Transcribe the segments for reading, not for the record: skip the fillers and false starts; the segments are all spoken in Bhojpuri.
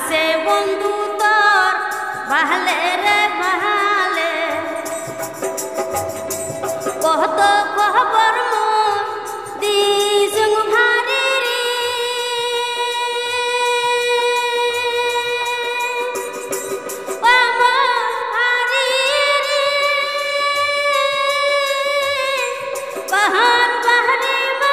से बंधु तोर बहले रे बहले बहुत खबर मोर दिसुं भारी रे भारी रे बहन बहरी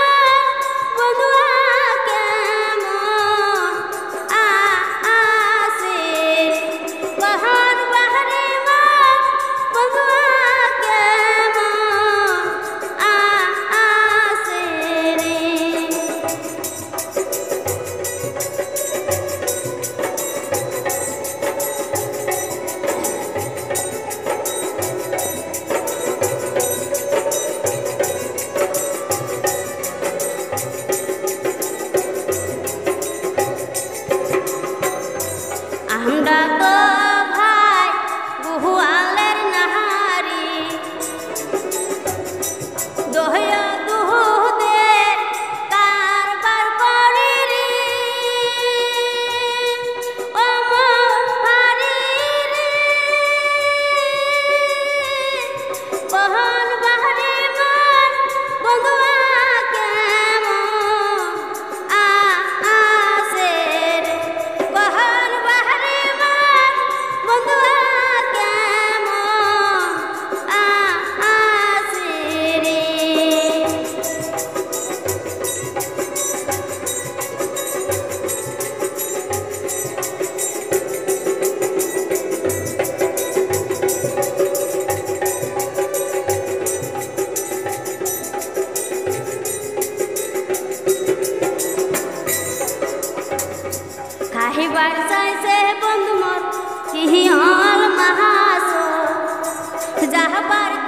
আমরা তো ভাই গুহালের নাহারি দহয়া দুহুদের কারবার করি রে ও মোর ভারি রে বহন বাহারি মন বন্ধুয়া কেমন আসে রে বহন বাহারি বন্ধুয়া কেমন আসে রে কাহিবার চাইছে বন্ধু মোর কি হল মাহাস যাহবার